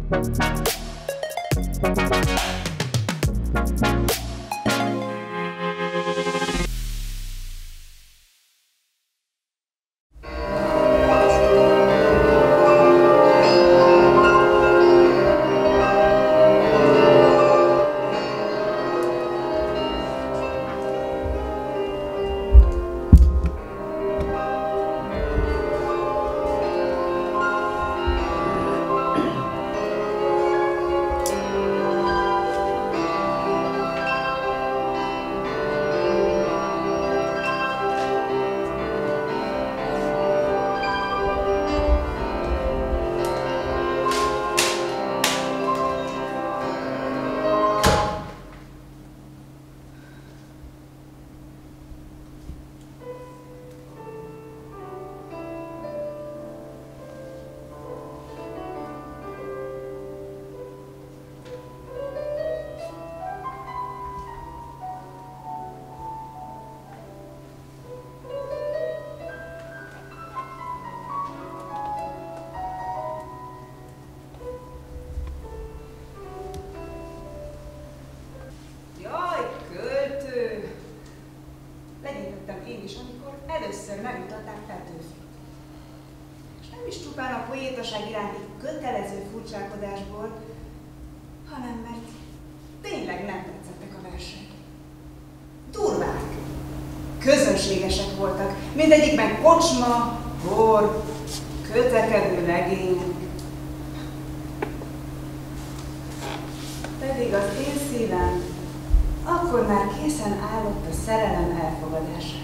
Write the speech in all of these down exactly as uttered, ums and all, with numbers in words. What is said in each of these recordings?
Először megmutatták Petőfit. És nem is csupán a poétaság iránti kötelező furcsálkodásból, hanem mert tényleg nem tetszettek a versek. Durvák, közönségesek voltak, mindegyikben kocsma, bor, kötekedő legények. Pedig az én szívem akkor már készen állott a szerelem elfogadására.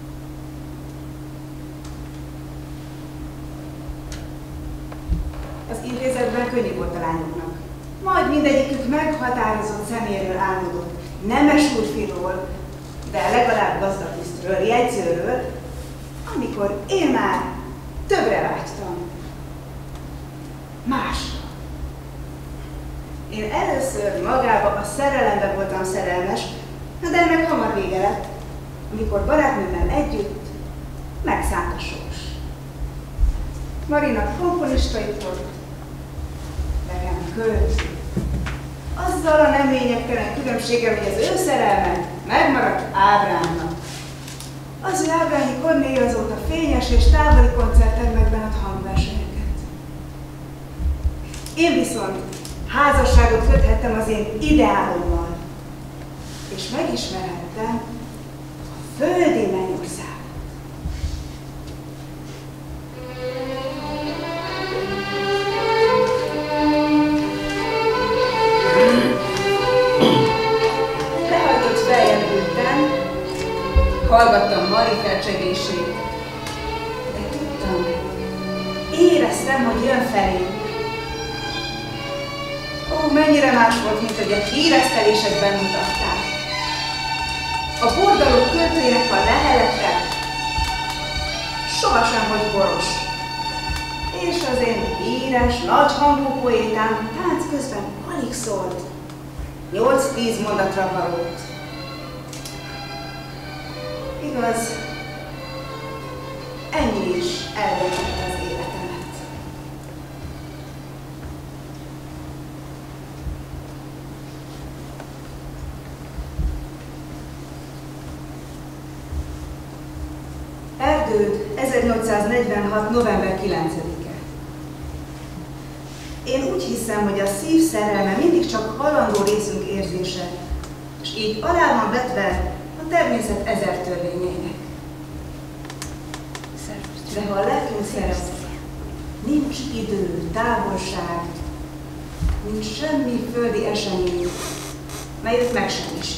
Az intézetben könnyű volt a lányoknak. Majd mindegyikük meghatározott személyről álmodott, nemes úrfiról, de legalább gazdatisztről, jegyzőről, amikor én már többre vágytam. Másra. Én először magába a szerelembe voltam szerelmes, de ennek hamar vége lett, amikor barátnőmmel együtt megszállt a sors. Marina komponistait volt, nekem költő. Azzal a nem lényegtelen különbséggel, hogy az ő szerelme megmaradt Ábrámnak. Az ő Ábrányi Kornélia azóta fényes és távoli koncerttermekben ad hangversenyeket. Én viszont házasságot köthettem az én ideálommal, és megismerhettem a földi mennyországot. Lehajtott feljebb ültem, hallgattam Mari felcsegését, de tudtam, éreztem, hogy jön felém. Ó, mennyire más volt, mint hogy a híresztelésekben mutatták. A bordaló költőjének a lehelete sohasem volt boros. És az én híres, nagyhangú poétám tánc közben alig szólt. nyolc-tíz mondatra valót. Igaz, ennyi is eldöntette az életemet. Erdőd, ezernyolcszáznegyvenhat. november kilencedike. Én úgy hiszem, hogy a szív szerelme mindig csak halandó részünk érzése, és így alá van vetve a természet ezer törvényeinek. De ha a lelkünk szeret, nincs idő, távolság, nincs semmi földi esemény, melyet megsemmisít.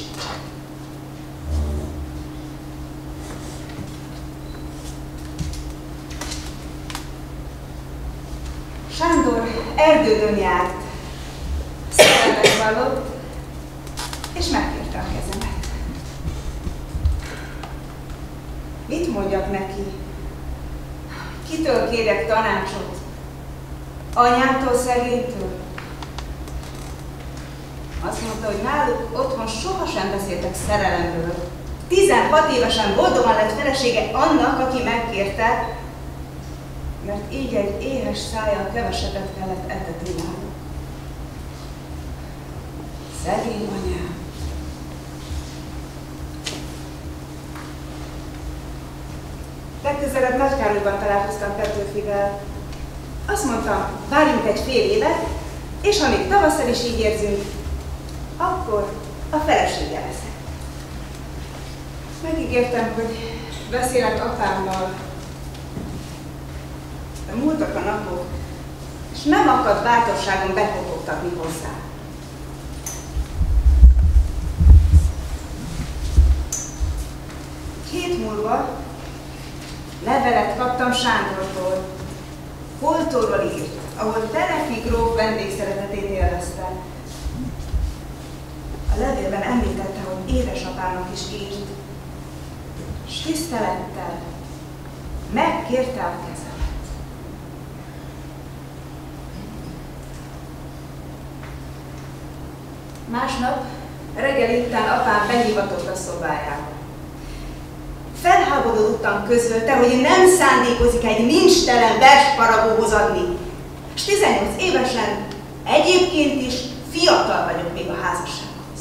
Sándor Erdődön járt, szerelmet vallott, és megkérte a kezemet. Mit mondjak neki? Kitől kérek tanácsot? Anyától, szegénytől? Azt mondta, hogy náluk otthon sohasem beszéltek szerelemről. tizenhat évesen boldogan lett felesége annak, aki megkérte, mert így egy éhes szájjal kevesebbet kellett etetni náluk. Szegény anyám. Legközelebb Nagykárolyban találkoztam Petőfivel. Azt mondtam, várjunk egy fél évet, és ha még tavasszal is így érzünk, akkor a felesége leszek. Megígértem, hogy beszélek apámmal. De múltak a napok, és nem akadt bátorságom bekopogtatni hozzá. Hét múlva levelet kaptam Sándortól. Holtorról írt, ahol Teleki gróf vendégszeretetét élvezte. A levélben említette, hogy édesapának is írt, s tisztelettel megkérte a kezemet. Másnap reggel után apám behivatott a szobájába. Felháborodottan közölte, hogy nem szándékozik egy nincstelen versparagóhoz adni, és tizennyolc évesen egyébként is fiatal vagyok még a házassághoz.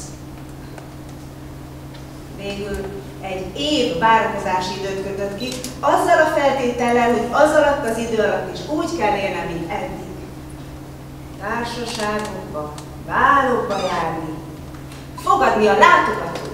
Végül egy év várakozási időt kötött ki, azzal a feltétellel, hogy az alatt az idő alatt is úgy kell élnem, mint eddig. Társaságokba, bálokba járni, fogadni a látogatóimat.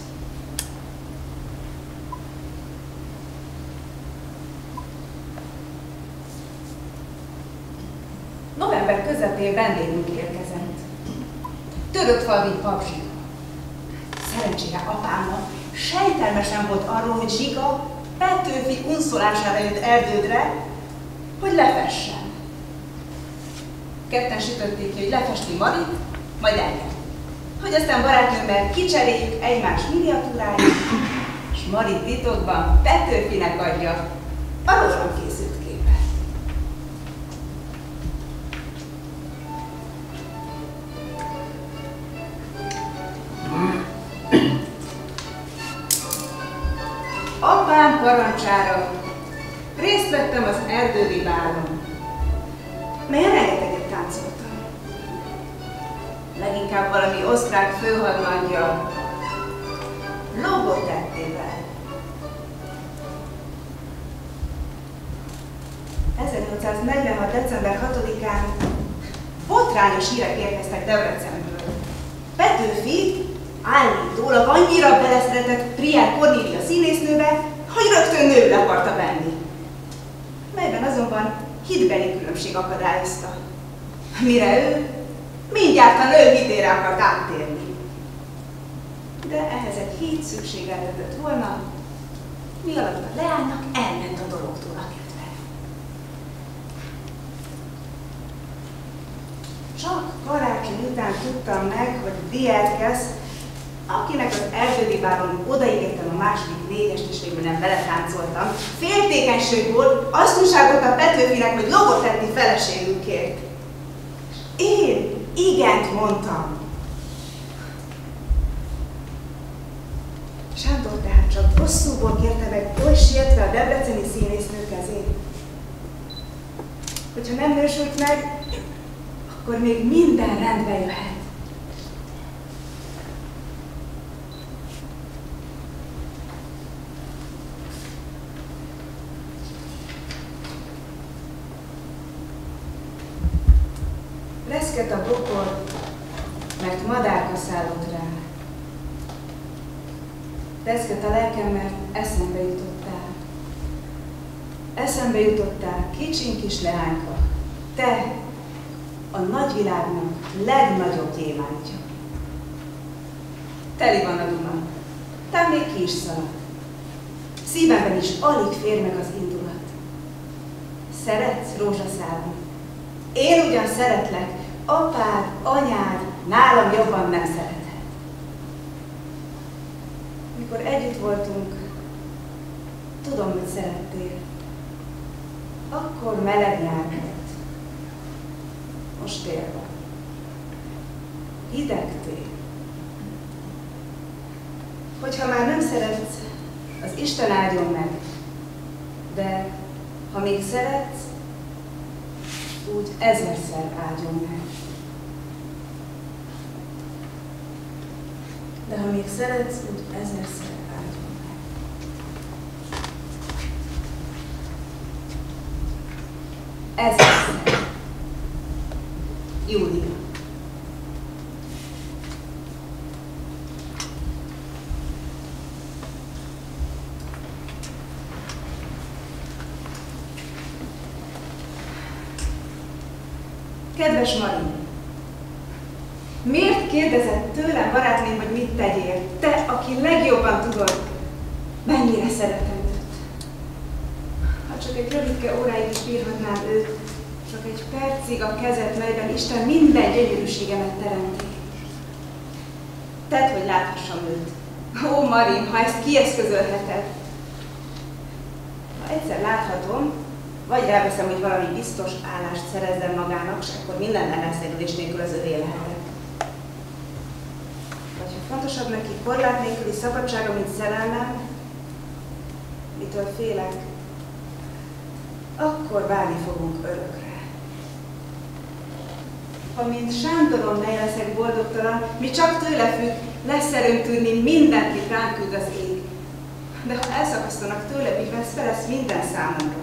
November közepén vendégünk érkezett. Törökfalvi pap Zsiga. Szerencsére apámnak sejtelmesen volt arról, hogy Zsiga Petőfi unszolására jött Erdődre, hogy lefessen. Ketten sütötték ki, hogy lefesti Marit, majd engem. Hogy aztán barátnőmmel kicseréljük egymás miniatúráit, és Marit titokban Petőfinek adja a rólam készült képet. Apám parancsára részt vettem az erdődi bálon, melyen rengeteget táncoltam. Leginkább valami osztrák főhadnagyja lógott tettével. ezernyolcszáznegyvenhat. december hatodikán botrányos hírek érkeztek Debrecenből. Petőfi állítólag annyira beleszeretett Prier Kornélia színésznőbe, hogy rögtön nőül akarta venni. Melyben azonban hitbeli különbség akadályozta. Mire ő mindjárt a nő hitére akart áttérni. De ehhez egy hit szükségeltetett volna, mi alatt a leánynak elment a dologtól a kedve. Csak karácsony után tudtam meg, hogy Dierkesz, akinek az erdődi bálon odaígértem a második négyest, és végül nem beletáncoltam, féltékenységből azt újságot a Petőfinek, hogy logot tenni feleségül kért. Én igent mondtam. Sándor tehát csak bosszúból kérte meg, oly sietve a debreceni színésznő kezét. Hogyha nem nősült meg, akkor még minden rendbe jöhet. Reszket a bokor, mert madárka szállott rá. Reszket a lelkem, mert eszembe jutottál. Eszembe jutottál, kicsiny kis leányka, te, a nagyvilágnak legnagyobb gyémántja. Teli van a Duna, te még ki is szalad. Szívemben is alig fér meg az indulat. Szeretsz, rózsaszálon? Én ugyan szeretlek, apád, anyád nálam jobban nem szerethet. Mikor együtt voltunk, tudom, hogy szerettél. Akkor meleg nyár volt. Most tél van. Hideg tél. Hogyha már nem szeretsz, az Isten áldjon meg. De ha még szeretsz, úgy ezerszer áldjon meg. de ha még szeretsz, úgy ezerszer áldjon meg. Ezerszer. Júlia. Kedves Mari, miért kérdezett tőlem barátném, hogy mit tegyél? Te, aki legjobban tudod, mennyire szeretem őt. Ha csak egy rövidke óráig is bírhatnám őt, csak egy percig a kezed, melyben Isten minden gyönyörűségemet teremti. Tedd, hogy láthassam őt. Ó, Marim, ha ezt kieszközölheted. Ha egyszer láthatom, vagy elveszem, hogy valami biztos állást szerezzen magának, és akkor minden ellenszerülés nélkül az övé lehetek. Vagy ha fontosabb neki korlát nélküli szabadsága, mint szerelmem, mitől félek, akkor válni fogunk örökre. Ha mint Sándoron ne leszek boldogtalan, mi csak tőle függ, lesz erőm tűrni mindent, mit ránk küld az ég. De ha elszakasztanak tőle, így vesz fel lesz minden számomra.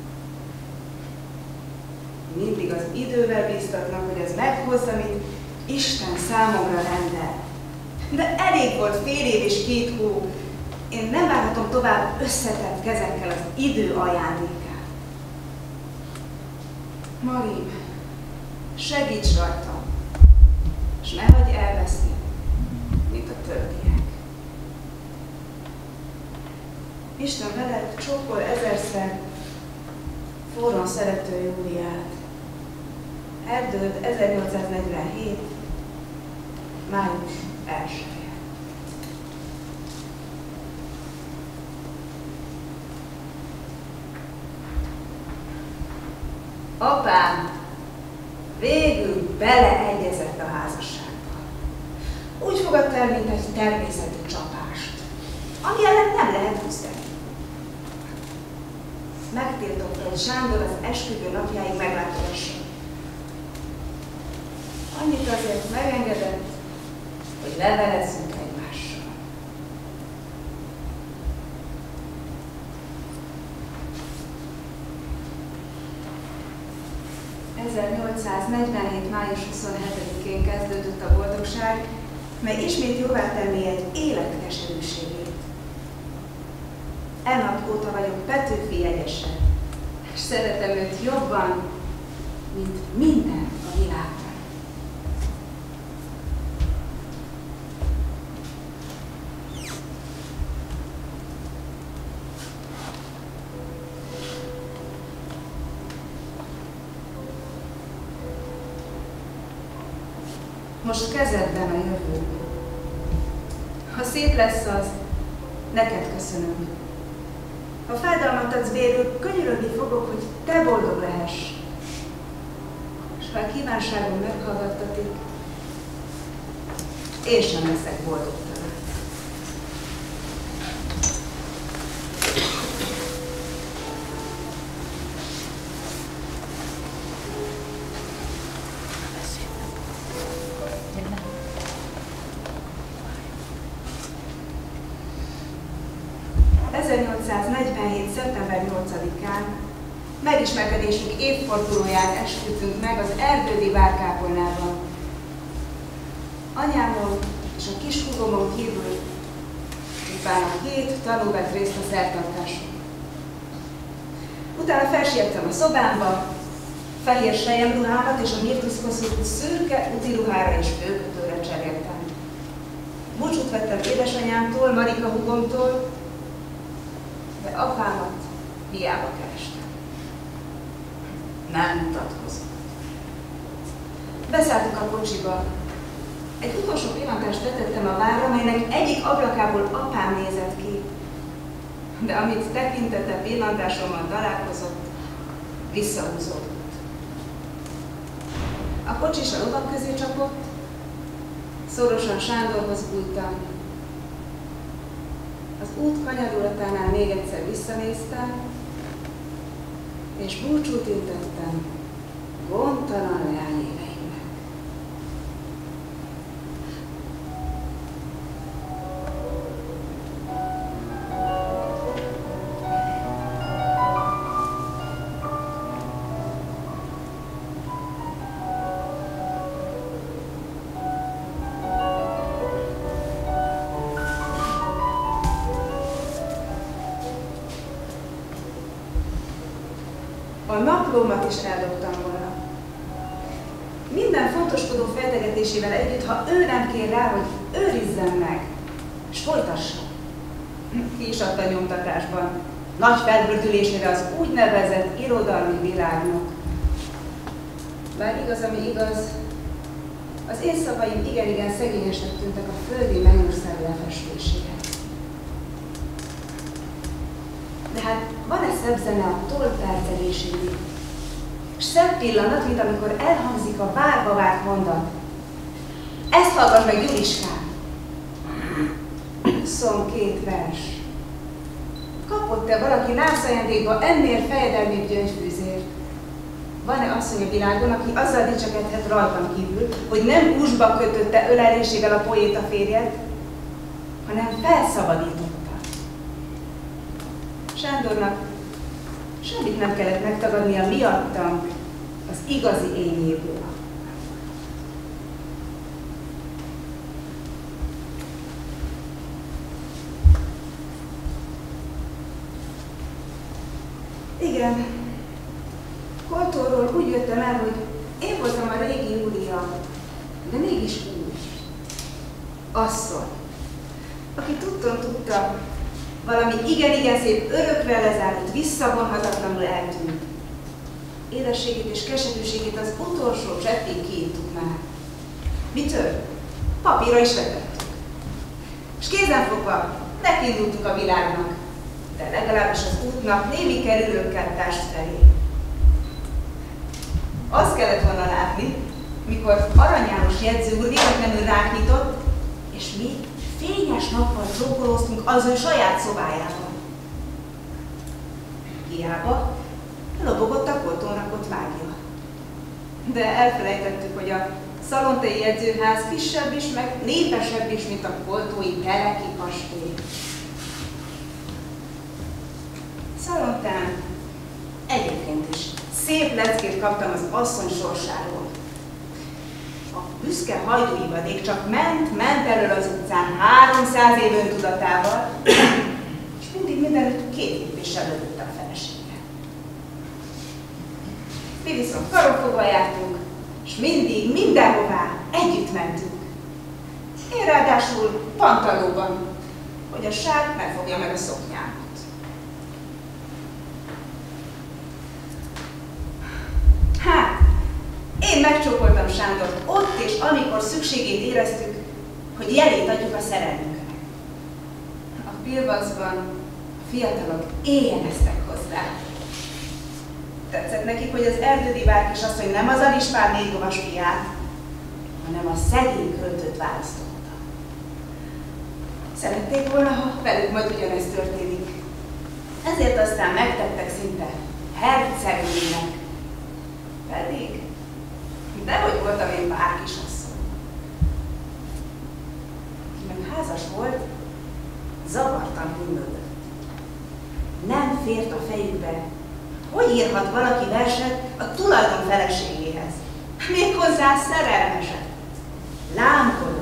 Mindig az idővel bíztatnak, hogy ez meghozza, amit Isten számomra rendel. De elég volt fél év és két hó. Én nem várhatom tovább összetett kezekkel az idő ajándékát. Marim, segíts rajtam, és ne hagyj elveszni, mint a többiek. Isten veled csókol ezerszer, forron szerető Júliát. Erdőd ezernyolcszáznegyvenhét. május elseje. Apám végül beleegyezett a házasságba. Úgy fogadta el, mint egy természeti csapást, ami ellen nem lehet küzdeni. Megtiltotta, hogy Sándor az esküvő napjáig meglátogassa. Annyit azért megengedett, hogy levelezzünk egymással. ezernyolcszáznegyvenhét. május huszonhetedikén kezdődött a boldogság, mely ismét jóvá tenné egy élet keserűségét. E nap óta vagyok Petőfi jegyese, és szeretem őt jobban, mint minden a világban. Most kezedben a jövő. Ha szép lesz az, neked köszönöm. Ha fájdalmat adsz vérül, könyörögni fogok, hogy te boldog lehess. És ha a kívánságom meghallgattatik, én sem leszek boldogtalan. ezernyolcszáznegyvenhét. szeptember nyolcadikán megismerkedésünk évfordulóját esküdtünk meg az erdődi várkápolnában. Anyámon és a kishúgomon kívül utána két tanú vett részt a szertartáson. Utána felsiettem a szobámba, fehér selyemruhámat és a mirtuszkoszú szürke utiruhára és főkötőre cseréltem. Búcsút vettem édesanyámtól, Marika húgomtól, de apámat hiába kerestem. Nem mutatkozott. Beszálltunk a kocsiba. Egy utolsó pillantást vetettem a várra, melynek egyik ablakából apám nézett ki. De amit tekintette pillantásommal találkozott, visszahúzódott. A kocsis a lovak közé csapott, szorosan Sándorhoz bújtam. Az út kanyarulatánál még egyszer visszanéztem, és búcsút intettem gondtalan leányéveimnek. naplómat is eldobtam volna. Minden fontoskodó feltegetésével együtt, ha ő nem kér rá, hogy őrizzen meg, és folytassa. Ki is adta nyomtatásban, nagy felhördülésére az úgynevezett irodalmi világnak. Bár igaz, ami igaz, az én szavaim igen-igen szegényesnek tűntek a földi mennyország lefestéséhez. De hát van-e szebb zene a toll percelésénél? És szebb pillanat, mint amikor elhangzik a várva várt mondat. Ezt hallgass meg, Gyuriskám! huszonkét vers. Kapott-e valaki nászájándékba ennél fejedelmibb gyöngyfűzért? Van-e asszony a világon, aki azzal dicsekedhet rajtam kívül, hogy nem húsba kötötte ölelésével a poéta férjet, hanem felszabadította? Sándornak semmit nem kellett megtagadnia miattam az igazi ényéből. Igen, Koltóról úgy jöttem el, hogy én voltam a régi Júlia, de mégis úgy. Asszony, aki tudton tudta, valami igen-igen szép, örökre lezárult, visszavonhatatlanul eltűnt. Édességét és keserűségét az utolsó cseppig kiittuk már. Mitől? Papírra is vetettük. És kézenfogva nekiindultunk a világnak, de legalábbis az útnak némi kerülőkkel társ felé. Azt kellett volna látni, mikor Arany János jegyző úr véletlenül ránk nyitott, és mi fényes nappal csókolóztunk az ő saját szobájában. Hiába lobogott a Koltón rakott vágya. De elfelejtettük, hogy a szalontai jegyzőház kisebb is, meg népesebb is, mint a koltói Teleki kastély. Szalontán egyébként is szép leckét kaptam az asszony sorsáról. A büszke hajdúivadék csak ment, ment elől az utcán háromszáz év öntudatával, és mindig mindenütt két lépéssel lövött a felesége. Mi viszont karokfogva jártunk, és mindig, mindenhová együtt mentünk. Én ráadásul pantalóban, hogy a sár megfogja meg a szoknyámat. Hát, én megcsókoltam Sándort ott és amikor szükségét éreztük, hogy jelét adjuk a szerelmünknek. A Pilbaszban a fiatalok éjjeleztek hozzá. Tetszett nekik, hogy az erdődi várkisasszony nem az Alispán négylovas fiát, hanem a szegény költőt választotta. Szerették volna, ha velük majd ugyanezt történik. Ezért aztán megtettek szinte hercegnőnek. Pedig, dehogy voltam én várkisasszony. Ki meg házas volt, zavartan hümmögött. Nem fért a fejükbe, hogy írhat valaki verset a tulajdon feleségéhez, méghozzá szerelmeset, lámkodott.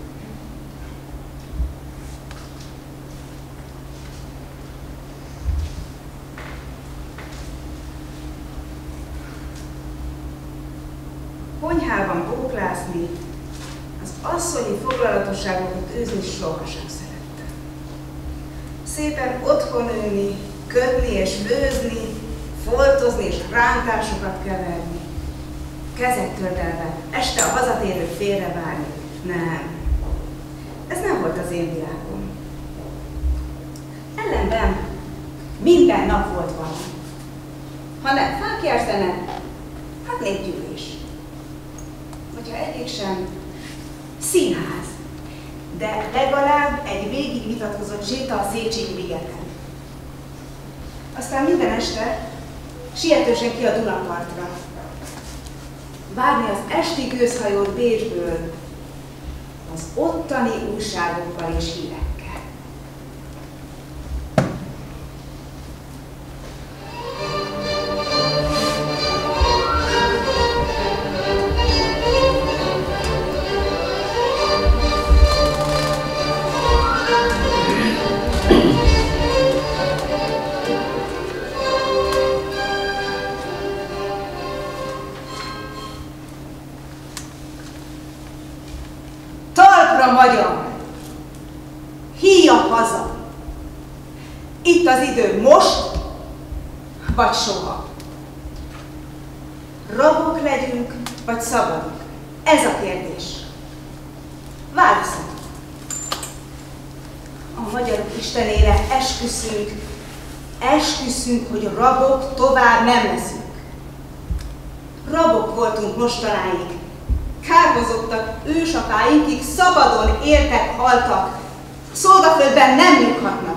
Konyhában bóklászni, az asszonyi foglalatosságokat űzni sohasem szerettem. Szépen otthon ülni, kötni és főzni, foltozni és rántásokat keverni, kezet tördelve, este a hazatérő félrevárni. Nem, ez nem volt az én világom. Ellenben minden nap volt valami. Ha nem fákjárzene, hát népgyűlés. Hogyha egyik sem, színház, de legalább egy végig vitatkozott séta a Széchenyi-ligeten. Aztán minden este sietősen ki a Dunapartra. Várni az esti gőzhajót Bécsből, az ottani újságokkal és hírekkel. a magyar. Híja haza. Itt az idő, most vagy soha. Rabok legyünk, vagy szabadok? Ez a kérdés. Válaszol. A magyarok istenére esküszünk, esküszünk, hogy rabok tovább nem leszünk. Rabok voltunk mostanáig, kárhozottak ősapáink, kik szabadon éltek, haltak, szolgaföldben nem nyughatnak.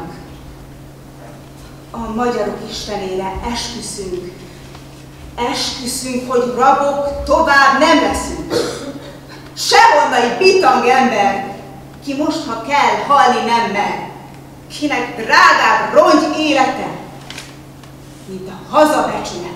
A magyarok istenére esküszünk, esküszünk, hogy rabok tovább nem leszünk. Sehonnai bitang ember, ki most, ha kell, halni nem mer, kinek drágább rongy élete, mint a haza becsülete.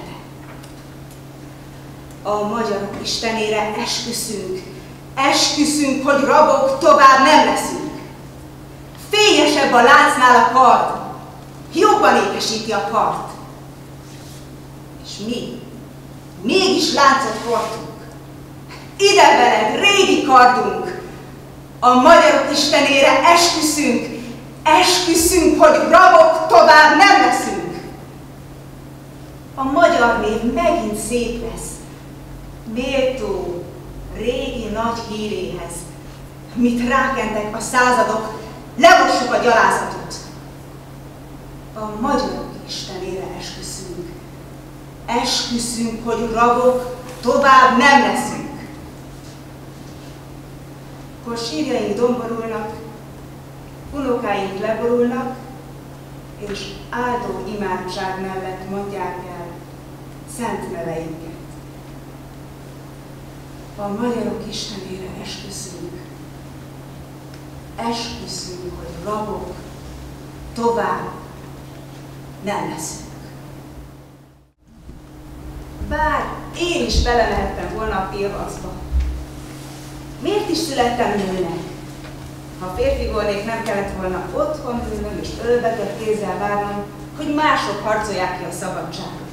A magyarok istenére esküszünk, esküszünk, hogy rabok tovább nem leszünk. Fényesebb a láncnál a kard, jobban ékesíti a part. És mi, mégis láncot hordtunk. Ide veled, régi kardunk, a magyarok istenére esküszünk, esküszünk, hogy rabok tovább nem leszünk. A magyar név megint szép lesz, méltó, régi nagy híréhez, mit rákentek a századok, lemossuk a gyalázatot. A magyarok istenére esküszünk, esküszünk, hogy rabok tovább nem leszünk. Akkor sírjaink domborulnak, unokáink leborulnak, és áldó imádság mellett mondják el szent neveinket. A magyarok istenére esküszünk, esküszünk, hogy rabok tovább nem leszünk. Bár én is belemehettem volna a pillangba. Miért is születtem nőnek? Ha férfi volnék, nem kellett volna otthon ülnöm és ölbetett kézzel várnom, hogy mások harcolják ki a szabadságot.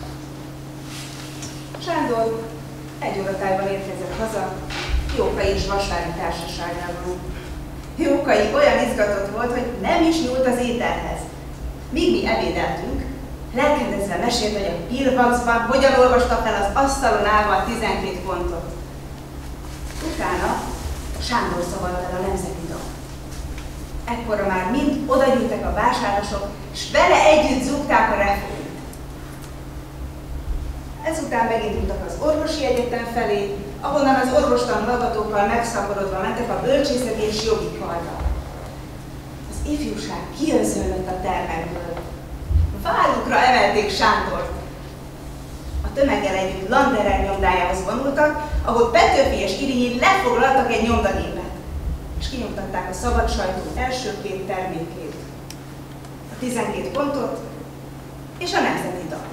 Sándor egy óratájban érkezett haza, Jókai és Vasvári társaságában. Jókai olyan izgatott volt, hogy nem is nyúlt az ételhez. Míg mi ebédeltünk, lelkendezve mesélt, hogy a Pilvaxban hogyan olvasta fel az asztalon állva a tizenkét pontot. Utána Sándor szavalt el a nemzeti dalt. Ekkora már mind odagyűltek a vásárosok, és vele együtt zúgták a refrént. Ezután megindultak az orvosi egyetem felé, ahonnan az orvostan hallgatókkal megszaporodva mentek a bölcsészeti és jogi karra. Az ifjúság kiözöllött a termekből. Vállukra emelték Sándort. A tömeggel együtt Landerer nyomdájához vonultak, ahol Petőfi és Irinyi lefoglaltak egy nyomdagépet, és kinyomtatták a szabad sajtó első két termékét, a tizenkét pontot és a nemzeti dalt.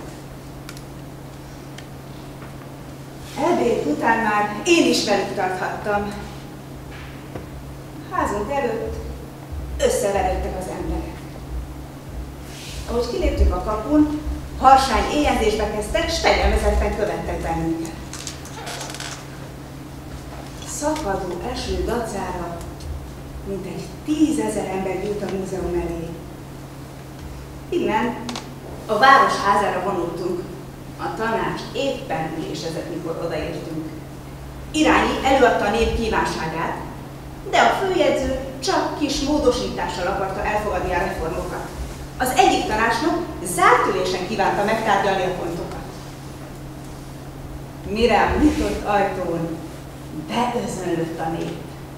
Ebéd után már én is velük tarthattam. Házunk előtt összeverődtek az emberek. Ahogy kiléptünk a kapun, harsány éjjelzésbe kezdtek, s fegyelmezetten követtek bennünket. Szakadó eső dacára mintegy tízezer ember gyűlt a múzeum elé. Innen a város házára vonultunk. A tanács éppen ülésezett, mikor odaértünk. Irányi előadta a nép kívánságát, de a főjegyző csak kis módosítással akarta elfogadni a reformokat. Az egyik tanácsnok zárt ülésen kívánta megtárgyalni a pontokat. Mire a nyitott ajtón beözönlött a nép.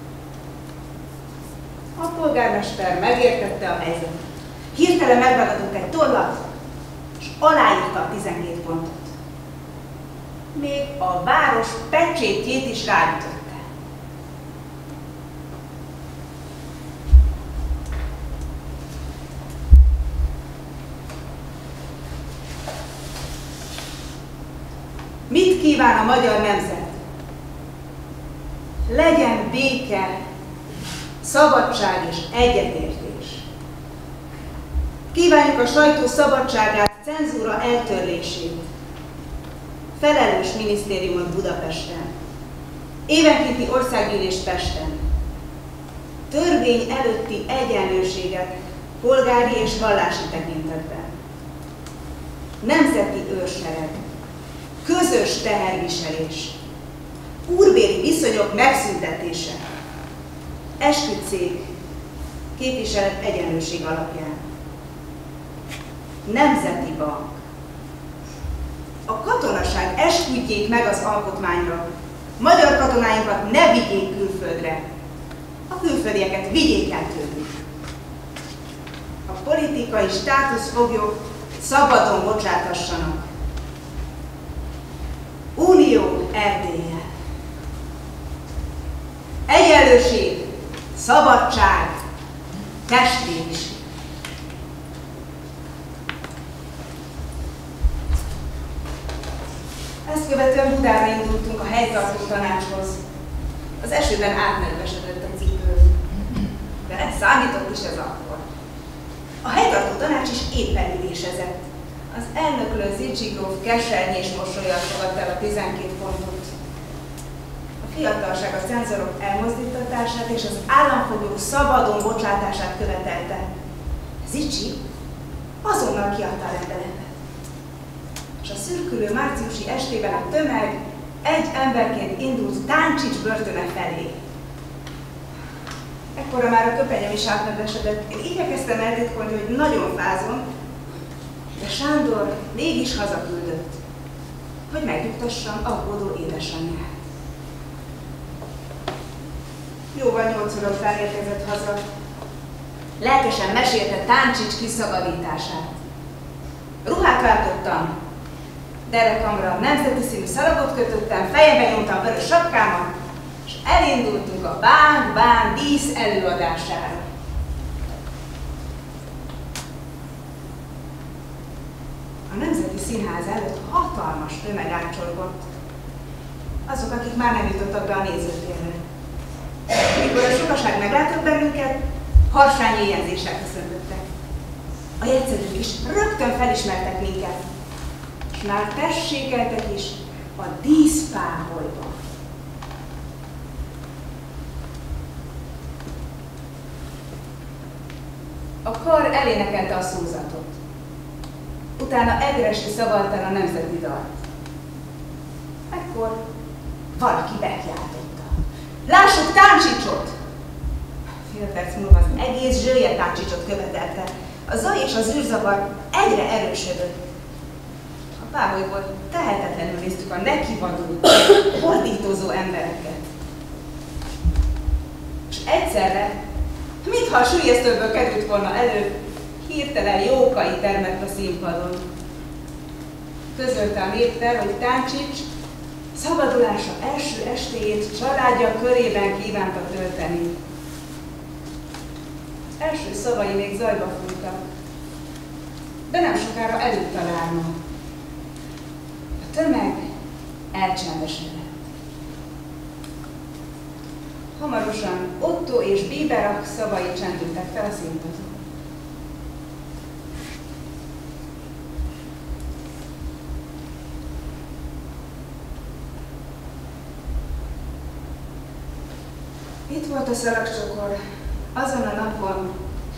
A polgármester megértette a helyzetet. Hirtelen megragadott egy tollat, és aláírta a tizenkét pontot. Még a város pecsétjét is ráütötte. Mit kíván a magyar nemzet? Legyen béke, szabadság és egyetértés. Kívánjuk a sajtó szabadságát, cenzúra eltörlését, felelős minisztériumot Budapesten, évenkénti országgyűlést Pesten, törvény előtti egyenlőséget polgári és vallási tekintetben. Nemzeti őrsereg, közös teherviselés, úrbéri viszonyok megszüntetése, esküdtszék, képviselet egyenlőség alapján. Nemzeti bank. A katonaság esküdjék meg az alkotmányra, magyar katonáinkat ne vigyék külföldre, a külföldieket vigyék el tőlük. A politikai státuszfoglyok szabadon bocsátassanak. Unió Erdéllyel. Egyenlőség, szabadság, testvériség. Ezt követően Budára indultunk a helytartó tanácshoz. Az esőben átnedvesedett a cipő. De nem számított is ez akkor. A helytartó tanács is éppen ülésezett. Az elnöklő Zichy gróf kesernyés mosollyal fogadta el a tizenkét pontot. A fiatalság a cenzorok elmozdítatását és az államfoglyok szabadon bocsátását követelte. Zichy azonnal kiadta a rendeletet. És a szürkülő márciusi estében a tömeg egy emberként indult Táncsics börtöne felé. Ekkora már a köpenyem is átnedvesedett. Én igyekeztem eltitkolni, hogy nagyon fázom, de Sándor mégis hazaküldött, hogy megnyugtassam aggódó édesanyját. Jóval nyolc óra után érkezett haza. Lelkesen mesélte Táncsics kiszabadítását. Ruhát váltottam, derekamra nemzeti színű szalagot kötöttem, fejembe nyomtam vörös sapkámat, és elindultunk a Bánk-Bán dísz előadására. A Nemzeti Színház előtt hatalmas tömeg átcsorgott. Azok, akik már nem jutottak be a nézőtérre. Mikor a sokaság meglátott bennünket, harsányi éjjelzéssel köszöntöttek. A jegyzők is rögtön felismertek minket, és már tessékeltek is a díszpáholyba. A kar elénekelte a szózatot. Utána Egressy szavalta a nemzeti dalt. Ekkor valaki bekiáltotta. Lássuk Táncsicsot! Fél perc múlva az egész zsője Táncsicsot követelte. A zaj és az űrzavar egyre erősödött. A páholyból tehetetlenül néztük a nekivadó, ordítozó embereket. És egyszerre, mintha a süllyesztőből került volna elő, hirtelen jókai termett a színpadon. Közölte a néptel, hogy Táncsics szabadulása első estéjét családja körében kívánta tölteni. Első szavai még zajba fújtak, de nem sokára előtt találna. A tömeg elcsendesedett. Hamarosan Otto és Bíberak szavai csendültek fel a színpadon. Itt volt a szalagcsokor, azon a napon,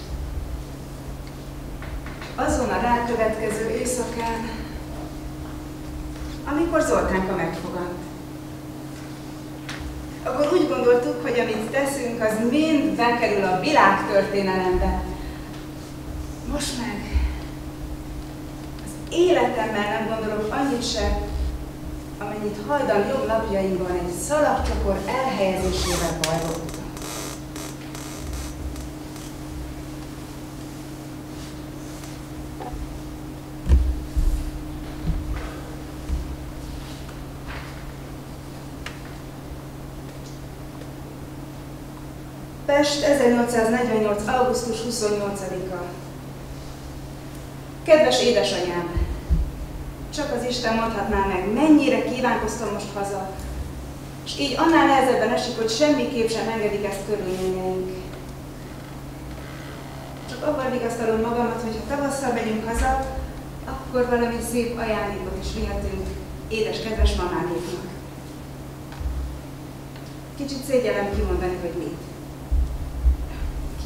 azon a rákövetkező éjszakán, amikor Zoltánka megfogant. Akkor úgy gondoltuk, hogy amit teszünk, az mind bekerül a világtörténelembe. Most meg az életemmel nem gondolok annyit se, amennyit hajdan jobb napjainkban egy szalagcsokor elhelyezésével bajlottam. Pest, ezernyolcszáznegyvennyolc. augusztus huszonnyolcadika. Kedves édesanyám! Csak az Isten mondhatná meg, mennyire kívánkoztam most haza, és így annál nehezebben esik, hogy semmiképp sem engedik ezt körülményeink. Csak abban vigasztalom magamat, hogy ha tavasszal megyünk haza, akkor valami szép ajándékot is vihetünk édes kedves mamáméknak. Kicsit szégyellem kimondani, hogy mit.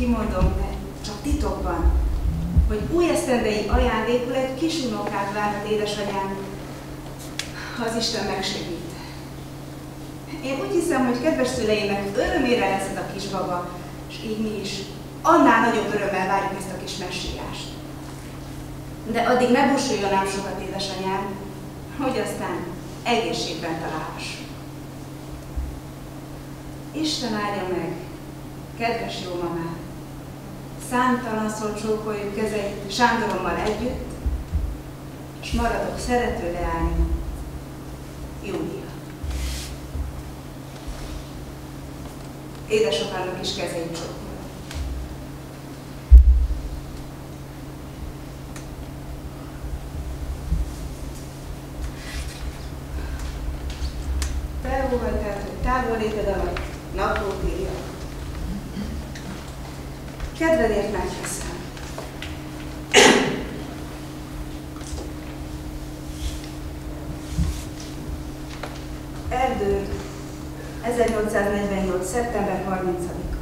kimondom, de csak titokban, hogy új esztendei ajándékul egy kis unokát várhat édesanyám, ha az Isten megsegít. Én úgy hiszem, hogy kedves szüleimnek örömére lesz ez a kisbaba, és így mi is annál nagyobb örömmel várjuk ezt a kis messiást. De addig ne búsuljon ám sokat, édesanyám, hogy aztán egészségben találhassuk. Isten áldja meg, kedves jó mamám! Számtalanszor csókoljuk kezeit Sándorommal együtt, és maradok szerető leánya, Júlia. Édesapámnak is kezeit csókolom. Te voltál, hogy távolléted alatt naplót írjak. Kedvedért meghiszem. Erdő, ezernyolcszáznegyvennyolc. szeptember harmincadika.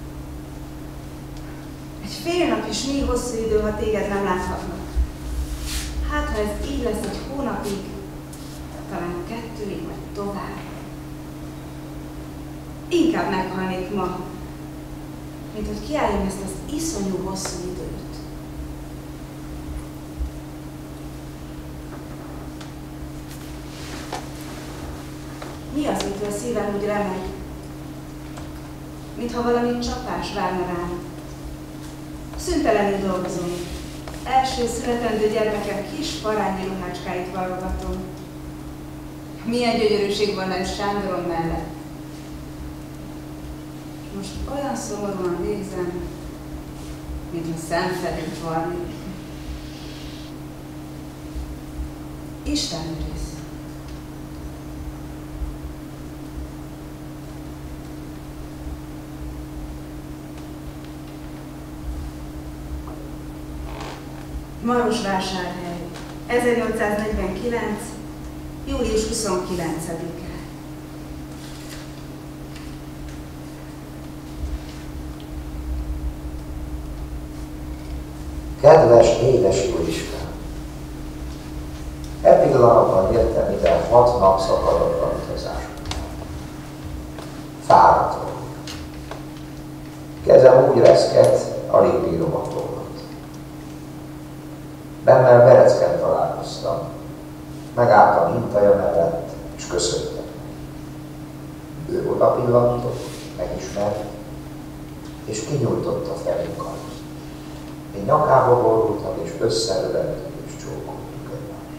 Egy fél nap is mi hosszú idő, ha téged nem láthatnak. Hát, ha ez így lesz egy hónapig, talán kettőig, vagy tovább. Inkább meghalnék ma, mint hogy kiálljam ezt az iszonyú hosszú időt. Mi az, mitől a szívem úgy remeg? Mintha valami csapás várna rám. Szüntelenül dolgozom. Első születendő gyermekem kis parányi ruhácskáit varrogatom. Milyen gyönyörűség van ez Sándorom mellett. Most olyan szomorúan végzem, mintha szemfelét varnék. Isten őriz. Marosvásárhely, ezernyolcszáznegyvenkilenc. július huszonkilencedike. Kedves, édes Jóisten! E pillanatban jöttem ide hat nap szakadott utazás után. Fáradt vagyok. Kezem úgy reszket, alig bírom a tollat. Bennel Berecken találkoztam. Megálltam hintaja mellett, és köszöntem. Ő oda pillantott, megismert, és kinyújtotta felünk karot. Én nyakába borultam, és összeölettük, és csókoltuk egymást.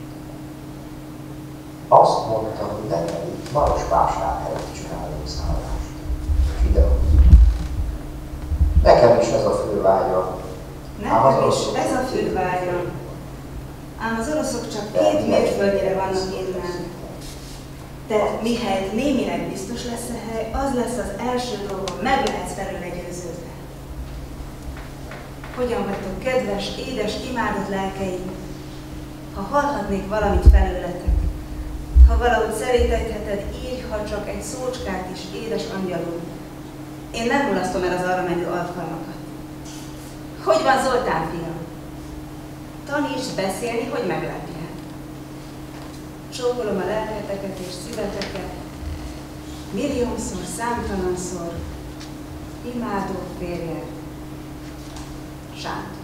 Azt mondta, hogy nekem itt Marosvásárhelyen csinálunk szállást. És idehozott. Nekem is ez a fő vágyam. Nekem is ez a fő vágyam. Ám az oroszok csak két mérföldnyire vannak innen. De mihelyt némileg biztos lesz a hely, az lesz az első dolgom, meg lehetsz felőle győződve. Hogyan vagytok kedves, édes, imádott lelkeim, ha hallhatnék valamit felőletek, ha valahogy szeretetheted, írj, ha csak egy szócskát is, édes angyalom. Én nem mulasztom el az arra menő alkalmakat. Hogy van Zoltán, fiam? Tanítsd beszélni, hogy meglepjen. Csókolom a lelketeket és szíveteket, milliószor, számtalanszor, imádó férjed, Sándor.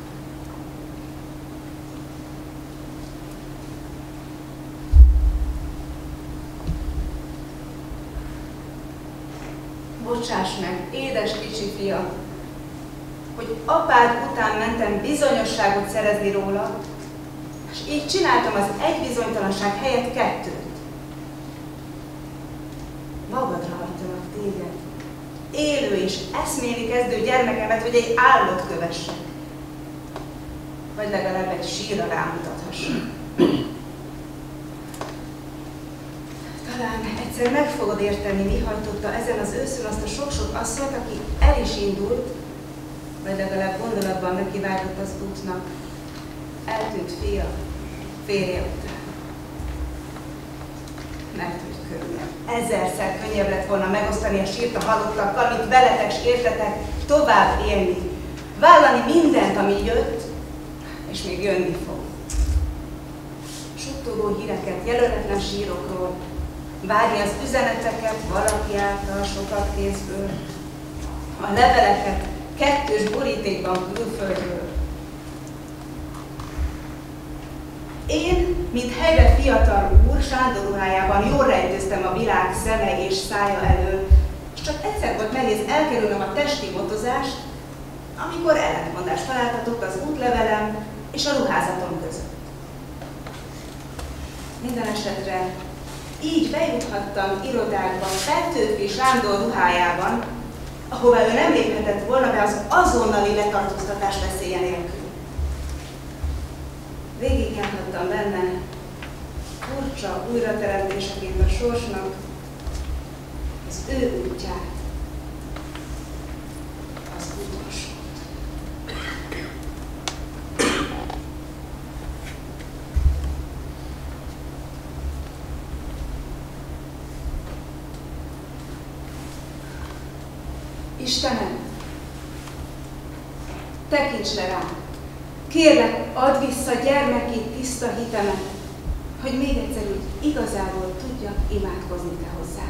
Bocsáss meg, édes kicsi fiam, hogy apád után mentem bizonyosságot szerezni róla, és így csináltam az egy bizonytalanság helyett kettőt. Magadra hagytalak téged, élő és eszmélni kezdő gyermekemet, hogy egy állott kövessek. Vagy legalább egy sírra rámutathassak. Talán egyszer meg fogod érteni, mi hajtotta ezen az őszön azt a sok-sok asszonyt, aki el is indult, vagy legalább gondolatban nekivágott az útnak, eltűnt fia, férje után. Mert hogy könnyebb. Ezerszer könnyebb lett volna megosztani a sírt a halottakkal, mint veletek s értetek tovább élni vállalni mindent, ami jött, és még jönni fog. Suttogó híreket jelöletlen sírokról, várni az üzeneteket valaki által sokat kézből, a leveleket kettős borítékban külföldről. Én, mint hegyre fiatal úr, Sándor ruhájában jól rejtőztem a világ szeme és szája elől, és csak egyszer volt nehéz elkerülnöm a testi motozást, amikor ellentmondást találtatott az útlevelem és a ruházatom között. Minden esetre így bejuthattam irodákba Petőfi Sándor ruhájában, ahová ő nem léphetett volna be az azonnali letartóztatás veszélye nélkül. Végigjárhattam benne furcsa újrateremtéseként a sorsnak az ő útját, az utolsót. Istenem, tekints le rám! Kérlek, add vissza gyermeki tiszta hitemet, hogy még egyszer úgy igazából tudjak imádkozni te hozzá.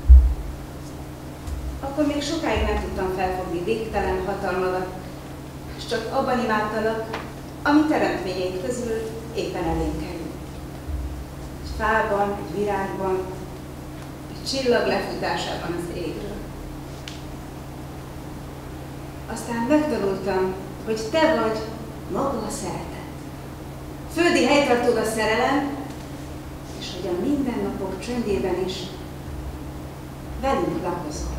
Akkor még sokáig nem tudtam felfogni végtelen hatalmadat, és csak abban imádtalak, ami teremtményeid közül éppen elém kerül. Egy fában, egy virágban, egy csillag lefutásában az égről. Aztán megtanultam, hogy te vagy maga a szeretet. Földi helytartód a szerelem, és hogy a mindennapok csöndjében is velünk lakozol.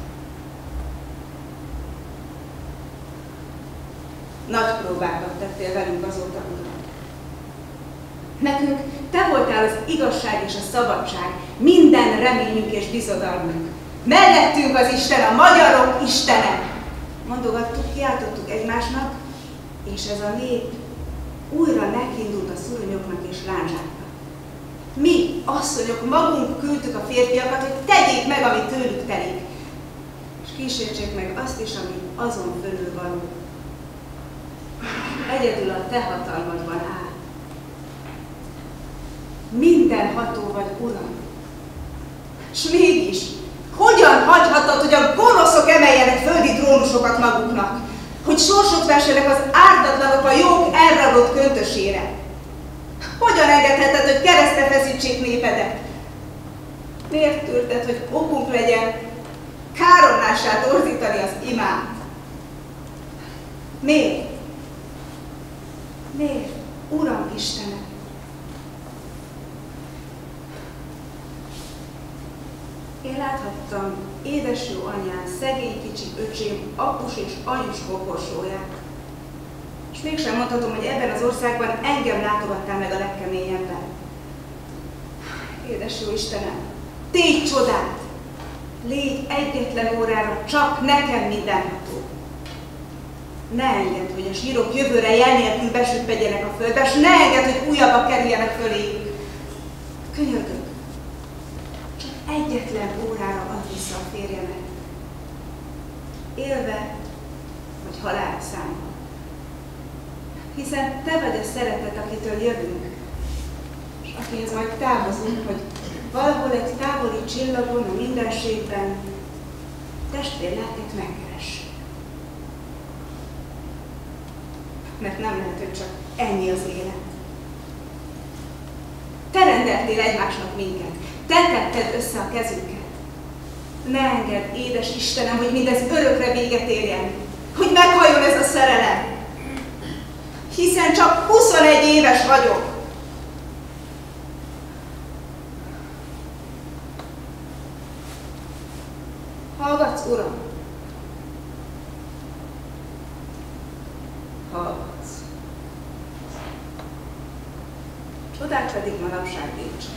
Nagy próbákat tettél velünk azóta, Uram. Nekünk te voltál az igazság és a szabadság, minden reményünk és bizodalmunk. Mellettünk az Isten, a magyarok Istene. Mondogattuk, kiáltottuk egymásnak, és ez a nép újra nekiindult a szuronyoknak és lándzsáknak. Mi, asszonyok, magunk küldtük a férfiakat, hogy tegyék meg, ami tőlük telik, és kísértsék meg azt is, ami azon fölül való. Egyedül a te hatalmadban áll. Mindenható vagy, Uram. S mégis, hogyan hagyhatod, hogy a gonoszok emeljenek földi trónusokat maguknak? Hogy sorsot vessenek az ártatlanok a jog elragadott köntösére? Hogyan engedheted, hogy keresztre feszítsék népedet? Miért tűrted, hogy okunk legyen káromlását torzítani az imát? Miért? Miért, Uram Istenem? Én láthattam édes jó anyám, szegény kicsi öcsém, apus és anyus koporsóját. És mégsem mondhatom, hogy ebben az országban engem látogattál meg a legkeményebben. Édes jó Istenem, tégy csodát! Légy egyetlen órára csak nekem mindenható. Ne engedd, hogy a sírok jövőre jel nélkül besüppedjenek a földbe, és ne engedd, hogy újabbak kerüljenek föléjük. Könyörgök, csak egyetlen órára add vissza a férjemet. Élve, vagy halál számba. Hiszen te vagy a szeretet, akitől jövünk, és akihez majd távozunk, hogy valahol egy távoli csillagon, a mindenségben testvérlelket megkeressük. Mert nem lehet, hogy csak ennyi az élet. Te rendeltél egymásnak minket, te tetted össze a kezünket. Ne engedd, édes Istenem, hogy mindez örökre véget érjen, hogy meghajol ez a szerelem. Hiszen csak huszonegy éves vagyok. Hallgatsz, Uram? Hallgatsz. Csodák pedig manapság nincsenek.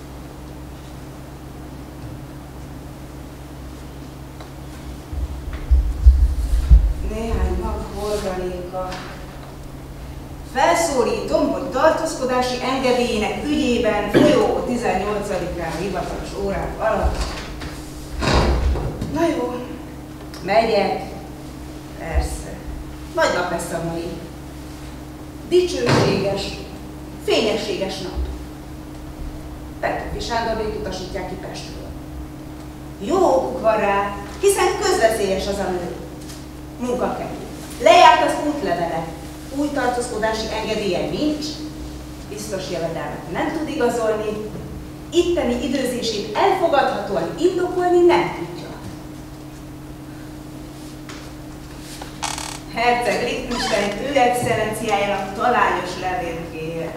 Néhány nap hordaléka. Felszólítom, hogy tartózkodási engedélyének ügyében folyó tizennyolcadikán hivatalos órák alatt. Na jó, megyek. Persze. vagy nap lesz a mai. Dicsőséges, fényességes nap. Petőfi Sándornék utasítják ki Pestről. Jó okuk van rá, hiszen közveszélyes az a nő. Munkakerül. Lejárt az útlevele. Új tartózkodási engedélye nincs, biztos jövedelmet nem tud igazolni, itteni időzését elfogadhatóan indokolni nem tudja. Herceg Liechtenstein ő excellenciájának talányos levélkéje.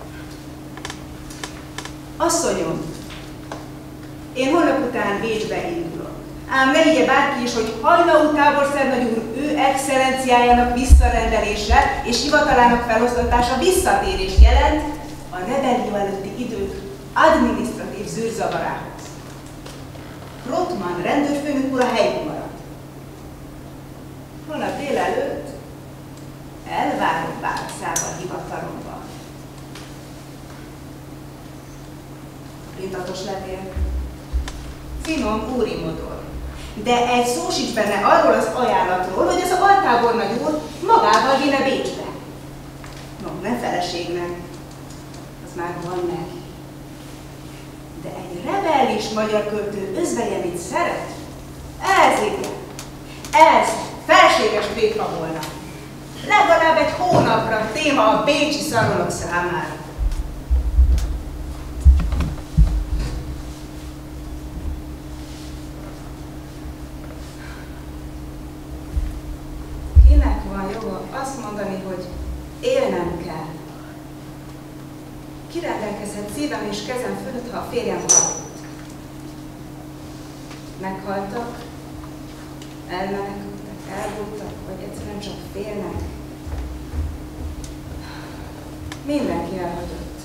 Asszonyom, én holnap után Bécsbe indulok. Ám ne igye bárki is, hogy Hajnaú táborszernagy úr ő excellenciájának visszarendelése és hivatalának felosztatása visszatérést jelent a rebellió előtti idők adminisztratív zűrzavarához. Rottmann rendőrfőnök úr a helyén marad. Holnap délelőtt elvárok válaszával hivatalomban. Rintatos levél. Finom úri modor. De egy szó sincs benne arról az ajánlatról, hogy az a altábornagy úr magával vinne Bécsbe. No, nem feleségnek. Az már van neki. De egy rebellis magyar költő özvegyemit szeret? Ez igen. Ez felséges béka volna. Legalább egy hónapra téma a bécsi szalonok számára. Kinek van joga azt mondani, hogy élnem kell? Kirendelkezhet szívem és kezem fölött, ha a férjem halott. Meghaltak, elmenekültek, elbújtak, vagy egyszerűen csak félnek. Mindenki elhagyott.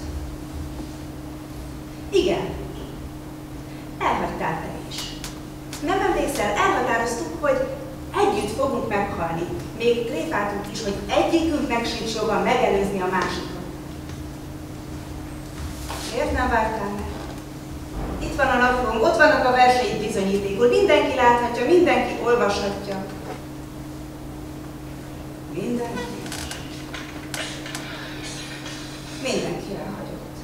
Igen, elhagytál te is. Nem emlékszel, elhatároztuk, hogy együtt fogunk meghalni. Még tréfáltunk is, hogy egyikünknek sincs joga megelőzni a másikat. Miért nem vártál meg? Itt van a naplóm, ott vannak a verseit bizonyítékul. Mindenki láthatja, mindenki olvashatja. Mindenki. Mindenki elhagyott.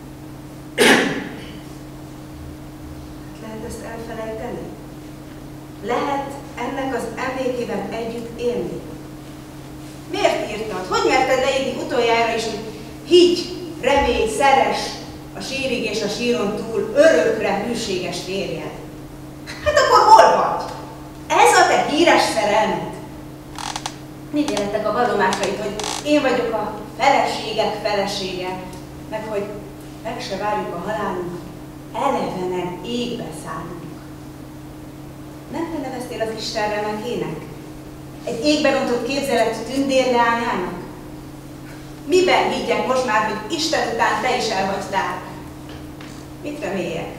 Hát lehet ezt elfelejteni? Lehet ennek az emlékével együtt élni? Miért írtad? Hogy merted leírni utoljára is, hogy higgy, remélj, szeress a sírig és a síron túl örökre hűséges férjed? Hát akkor hol vagy? Ez a te híres szerelmed? Mit jelentek a vallomásait, hogy én vagyok a feleségek felesége, meg hogy meg se várjuk a halálunk, elevenen égbe szállunk. Nem te neveztél az Isten remekének? Egy égbe rontott képzeletű tündérleányának? Miben higgyek most már, hogy Isten után te is elhagytál? Mit reméljek?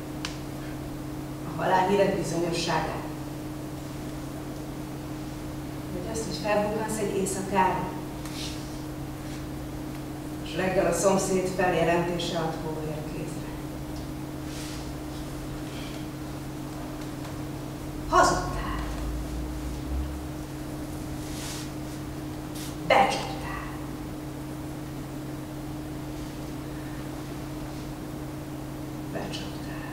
A halálhírek bizonyosságát. Vagy azt, hogy felbukkansz egy éjszakára, és reggel a szomszéd feljelentése ad hóvér kézre. Hazudtál. Becsaptál. Becsaptál.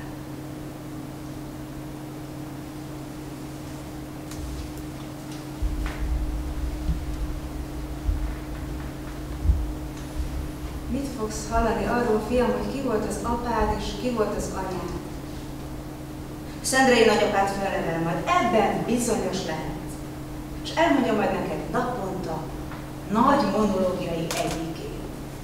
Mit fogsz hallani arról, fiam, hogy ki volt az apád és ki volt az anyád? Szendrei nagyapád felnevel majd, ebben bizonyos lehet. És elmondja majd neked naponta nagy monológiai egyikét.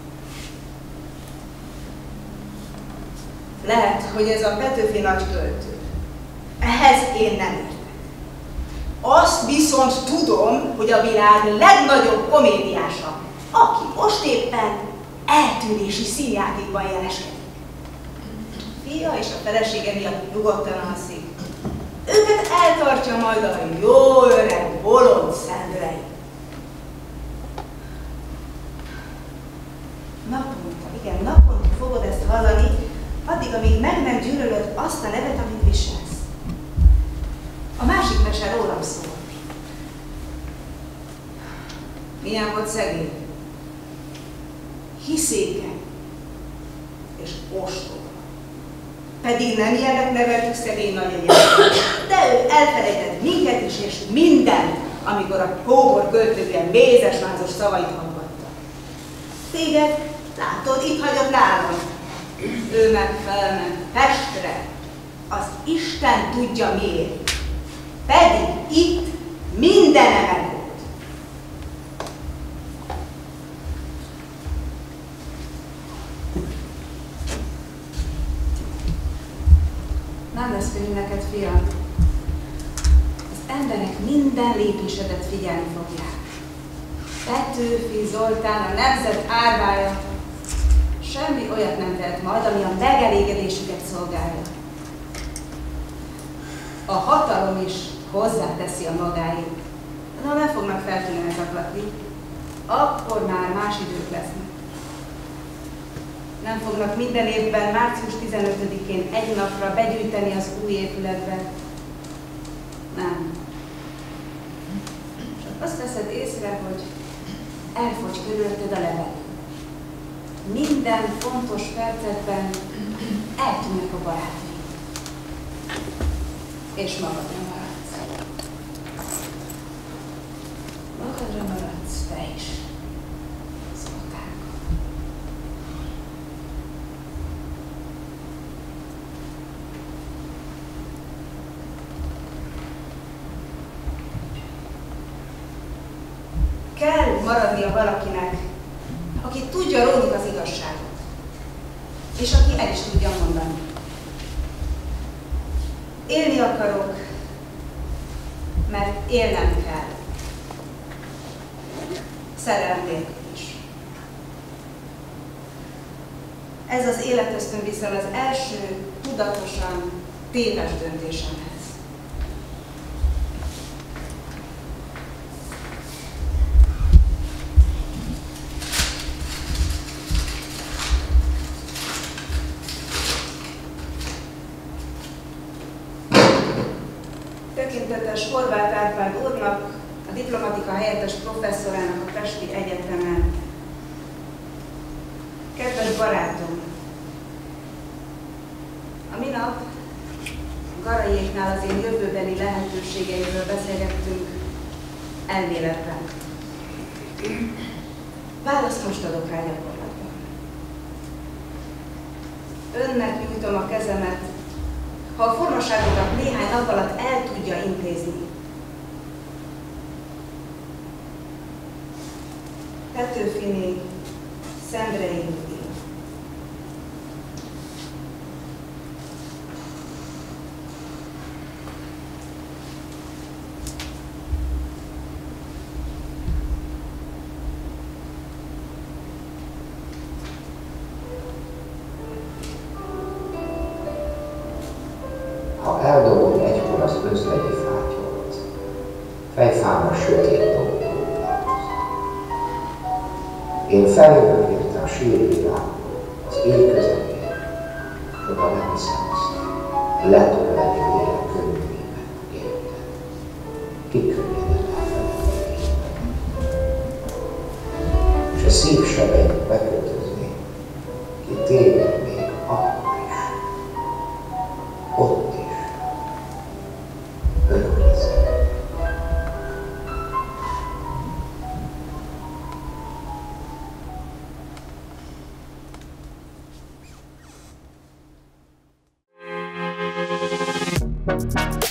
Lehet, hogy ez a Petőfi nagy költő. Ehhez én nem értek. Azt viszont tudom, hogy a világ legnagyobb komédiása, aki most éppen eltűnési színjátékban jeleskedik. Fia és a felesége miatt nyugodtan alszik. Őket eltartja majd a jó öreg bolond Szendrei. Naponta, igen, naponta fogod ezt hallani, addig, amíg meg nem gyűlölöd azt a nevet, amit viselsz. A másik mese rólam szól. Milyen volt szegény? Hiszékeny és ostoba. Pedig nem ilyenek neveltük szegény nagyanyámat. De ő elfelejtett minket is, és mindent, amikor a kóbor költőkkel mézes-mázos szavait hallgatta. Téged, látod, itt hagyott nálam. Ő meg felment Pestre. Az Isten tudja miért. Pedig itt mindene meg volt. Nem lesz könnyű neked, fiam. Az emberek minden lépésedet figyelni fogják. Petőfi Zoltán, a nemzet árvája, semmi olyat nem tehet majd, ami a megelégedésüket szolgálja. A hatalom is hozzáteszi a magáét. De ha nem fognak feltűnni zaklatni, akkor már más idők lesznek. Nem fognak minden évben március tizenötödikén egy napra begyűjteni az új épületbe. Nem. Csak azt veszed észre, hogy elfogy körülötted a levegő. Minden fontos percetben eltűnnek a barátaid. És magadra maradsz. Magadra maradsz te is. Zoltánka. Kell maradnia valakinek, aki tudja róluk az igazságot, és aki el is tudja mondani. Élni akarok, mert élnem kell. Szerelem nélkül is. Ez az életösztön viszont az első tudatosan téves döntésemhez. Tekintetes Horváth Árpád úrnak, a diplomatika helyettes professzorának a Pesti Egyetemen. Kedves barátom! A minap Garaiéknál az én jövőbeli lehetőségeimről beszélgettünk elméletben. Választ most adok rá gyakorlatban. Önnek nyújtom a kezemet, ha a formaságokat néhány nap alatt el tudja intézni. Petőfiné, Szendrei Nyugdíj. Ha eldobod egykor az özvegyi fátyolt, fejfám a sötét dolgokhoz. Én feljövök érte a sírvilágból, az éj közepén, oda nem hiszem azt, letörleni vére könnyűimet érted. Kikönnyedem elfeledni éppen. És a szívsebeid bekötözni, ki téged még akkor is, ott is. Örök leszek. Thank you.